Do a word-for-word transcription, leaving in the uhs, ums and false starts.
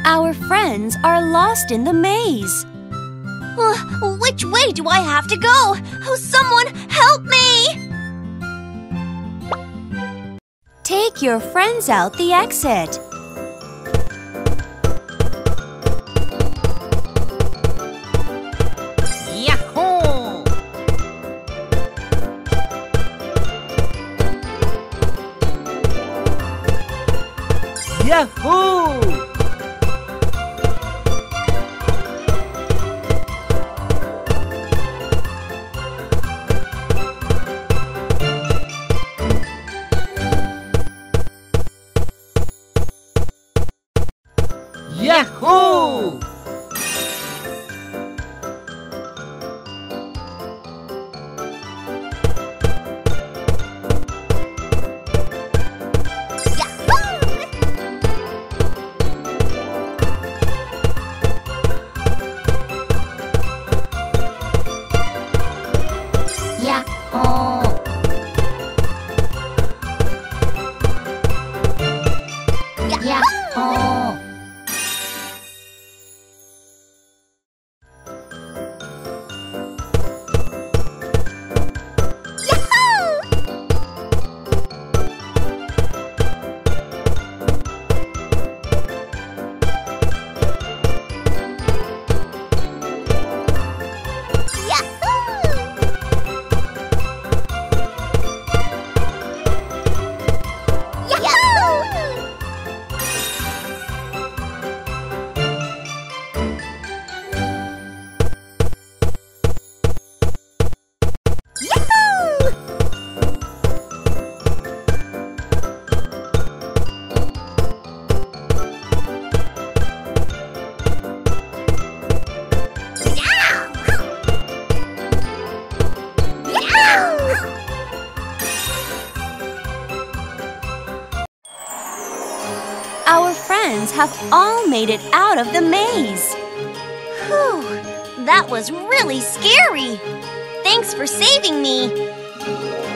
Our friends are lost in the maze. Uh, which way do I have to go? Oh, someone help me! Take your friends out the exit. Yahoo! Yahoo! Yahoo! Our friends have all made it out of the maze. Whew, that was really scary. Thanks for saving me.